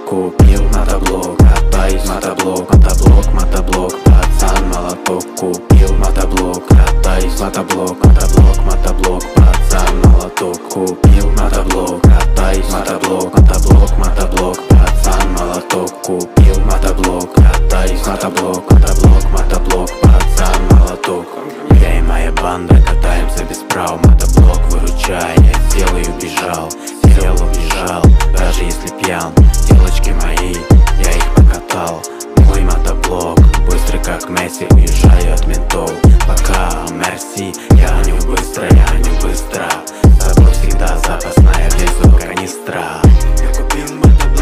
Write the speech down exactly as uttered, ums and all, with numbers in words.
купил мотоблок, катаюсь мотоблок, мотоблок, мотоблок, пацан молоток. Купил мотоблок, катаюсь мотоблок, мотоблок, мотоблок, пацан молоток. Купил мотоблок, катаюсь мотоблок, мотоблок, мотоблок, пацан молоток. Купил мотоблок, катаюсь мотоблок, мотоблок, мотоблок, пацан молоток. Я и моя банда катаемся без прав, мотоблок выручай. Я сел и убежал, сел, убежал, даже если пьян. Девочки мои, я их покатал. Мой мотоблок быстрый как Месси, уезжаю от ментов. Пока, мерси, я гоню быстро, я гоню быстро. С собой всегда запасная, внизу канистра. Я купил мотоблок.